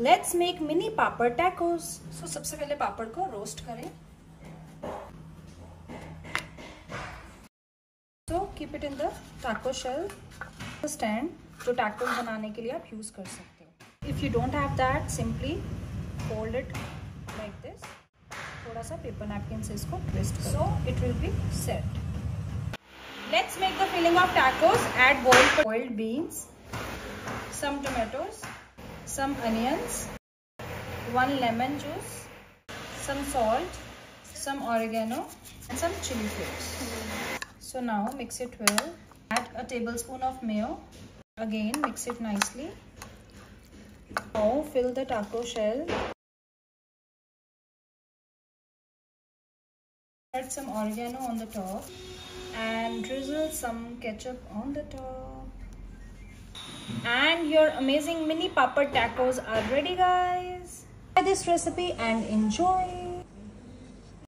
Let's make mini papad tacos. So सबसे पहले पापड़ को रोस्ट करें. So keep it in the taco shell stand. जो tacos बनाने के लिए आप यूज कर सकते हो. If you don't have that, simply fold it like this. थोड़ा सा पेपर नैपकिन से इसको ट्विस्ट करो. So it will be set. Let's make the filling of tacos. Add boiled beans, some tomatoes, some onions, 1 lemon juice, some salt, some oregano and some chili flakes. So now mix it well. Add a tablespoon of mayo. Again mix it nicely. Now fill the taco shell. Add some oregano on the top and drizzle some ketchup on the top. And your amazing mini papad tacos are ready, guys. Try this recipe and enjoy.